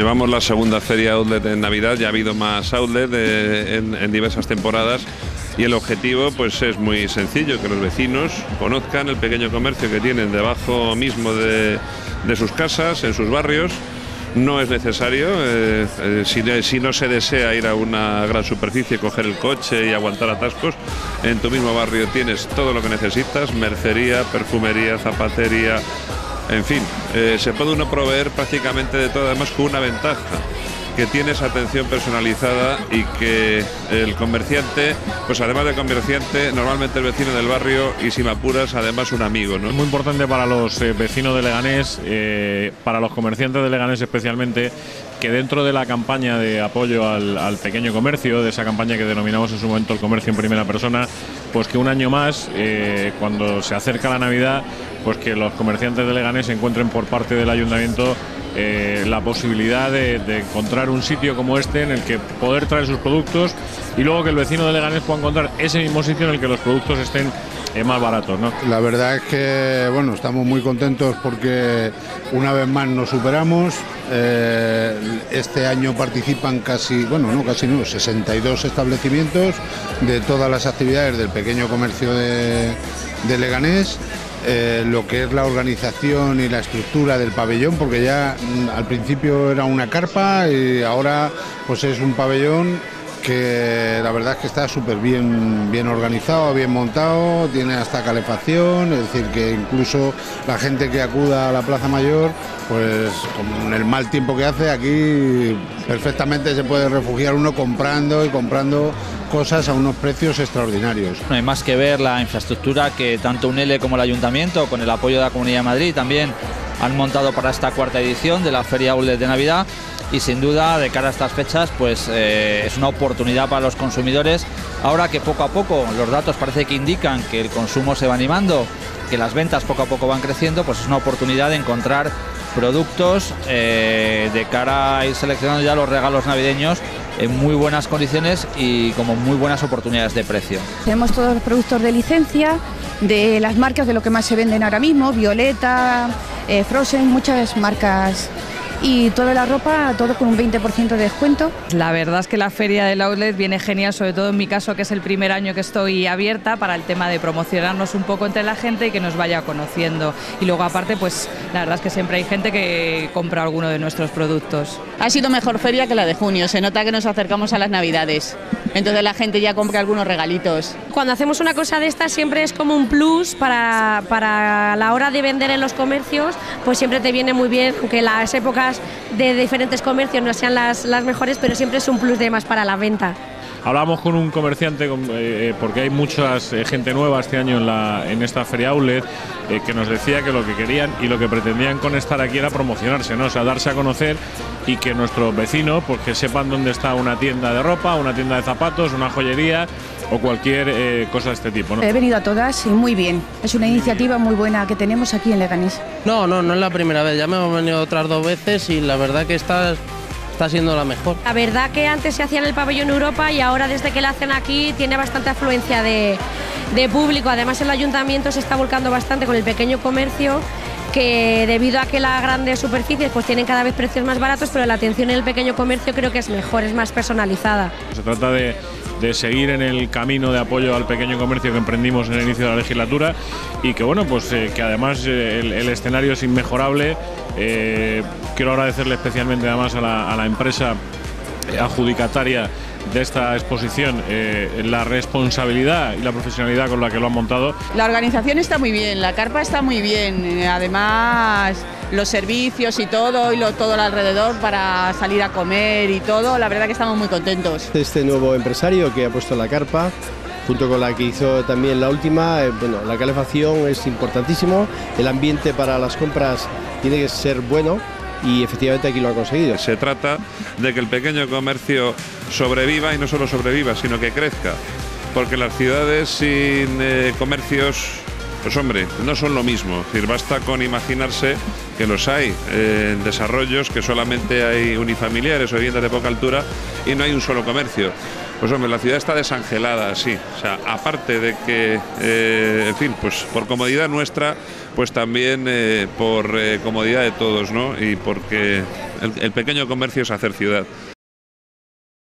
Llevamos la segunda feria outlet en Navidad, ya ha habido más outlet en diversas temporadas y el objetivo pues es muy sencillo, que los vecinos conozcan el pequeño comercio que tienen debajo mismo de sus casas, en sus barrios. No es necesario, si no se desea ir a una gran superficie, coger el coche y aguantar atascos, en tu mismo barrio tienes todo lo que necesitas, mercería, perfumería, zapatería, en fin, se puede uno proveer prácticamente de todo, además con una ventaja, que tienes atención personalizada y que el comerciante, pues además de comerciante, normalmente el vecino del barrio y si me apuras, además un amigo, ¿no? Es muy importante para los vecinos de Leganés, para los comerciantes de Leganés especialmente, que dentro de la campaña de apoyo al pequeño comercio, de esa campaña que denominamos en su momento el comercio en primera persona, pues que un año más, cuando se acerca la Navidad, pues que los comerciantes de Leganés encuentren por parte del ayuntamiento la posibilidad de encontrar un sitio como este en el que poder traer sus productos y luego que el vecino de Leganés pueda encontrar ese mismo sitio en el que los productos estén más baratos, ¿no? La verdad es que bueno, estamos muy contentos porque una vez más nos superamos. Este año participan casi 62 establecimientos de todas las actividades del pequeño comercio de Leganés. Lo que es la organización y la estructura del pabellón, porque ya al principio era una carpa y ahora pues es un pabellón que la verdad es que está súper bien organizado, bien montado, tiene hasta calefacción, es decir que incluso la gente que acuda a la Plaza Mayor, pues con el mal tiempo que hace aquí perfectamente se puede refugiar uno comprando cosas a unos precios extraordinarios. No hay más que ver la infraestructura que tanto UNELE como el Ayuntamiento, con el apoyo de la Comunidad de Madrid, también han montado para esta cuarta edición de la Feria Outlet de Navidad. Y sin duda, de cara a estas fechas, pues es una oportunidad para los consumidores. Ahora que poco a poco los datos parece que indican que el consumo se va animando, que las ventas poco a poco van creciendo, pues es una oportunidad de encontrar productos de cara a ir seleccionando ya los regalos navideños en muy buenas condiciones y como muy buenas oportunidades de precio. Tenemos todos los productos de licencia, de las marcas de lo que más se venden ahora mismo, Violeta, Frozen, muchas marcas. Y toda la ropa, todo con un 20% de descuento. La verdad es que la feria del outlet viene genial, sobre todo en mi caso, que es el primer año que estoy abierta, para el tema de promocionarnos un poco entre la gente y que nos vaya conociendo. Y luego aparte, pues la verdad es que siempre hay gente que compra alguno de nuestros productos. Ha sido mejor feria que la de junio, se nota que nos acercamos a las Navidades. Entonces la gente ya compra algunos regalitos. Cuando hacemos una cosa de esta siempre es como un plus para la hora de vender en los comercios, pues siempre te viene muy bien, aunque las épocas de diferentes comercios no sean las mejores, pero siempre es un plus de más para la venta. Hablamos con un comerciante, porque hay mucha gente nueva este año en esta feria outlet, que nos decía que lo que querían y lo que pretendían con estar aquí era promocionarse, ¿no? O sea, darse a conocer y que nuestros vecinos pues que sepan dónde está una tienda de ropa, una tienda de zapatos, una joyería o cualquier cosa de este tipo, ¿no? He venido a todas y muy bien. Es una iniciativa muy buena que tenemos aquí en Leganés. No es la primera vez, ya me hemos venido otras 2 veces y la verdad que está siendo la mejor. La verdad que antes se hacía en el pabellón Europa y ahora desde que la hacen aquí tiene bastante afluencia de público. Además el ayuntamiento se está volcando bastante con el pequeño comercio, que debido a que las grandes superficies pues tienen cada vez precios más baratos, pero la atención en el pequeño comercio creo que es mejor, es más personalizada. Se trata de seguir en el camino de apoyo al pequeño comercio que emprendimos en el inicio de la legislatura y que bueno, pues que además el escenario es inmejorable. Quiero agradecerle especialmente además a la empresa adjudicataria de esta exposición la responsabilidad y la profesionalidad con la que lo han montado. La organización está muy bien, la carpa está muy bien, además los servicios y todo el alrededor para salir a comer y todo, la verdad que estamos muy contentos. Este nuevo empresario que ha puesto la carpa, junto con la que hizo también la última, la calefacción es importantísimo, el ambiente para las compras tiene que ser bueno y efectivamente aquí lo ha conseguido. Se trata de que el pequeño comercio sobreviva y no solo sobreviva, sino que crezca, porque las ciudades sin comercios, pues hombre, no son lo mismo. Es decir, basta con imaginarse que los hay en desarrollos que solamente hay unifamiliares o viviendas de poca altura y no hay un solo comercio. Pues hombre, la ciudad está desangelada, sí. O sea, aparte de que, en fin, pues por comodidad nuestra, pues también por comodidad de todos, ¿no? Y porque el pequeño comercio es hacer ciudad.